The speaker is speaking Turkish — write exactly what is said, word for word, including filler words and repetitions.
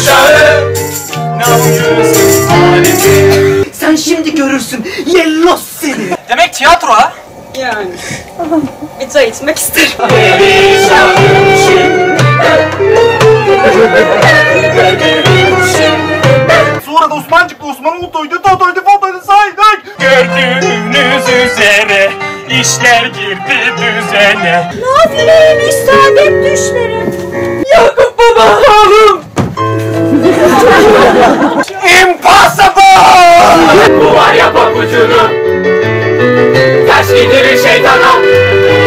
uşağı. Sen şimdi görürsün yellos seni. Demek tiyatro ha? Yani. Bir çay içmek isterim. Sonra da Osmancık'la Osman'ın Utoy'du, Totoy'du, Fotoy'du saydık. Gördüğünüz üzere işler girdi düzene. Nafileymiş saadet düşlerim. Yakup baba oğlum. Impossible! Bu var ya papucunu ters giydirir şeytana.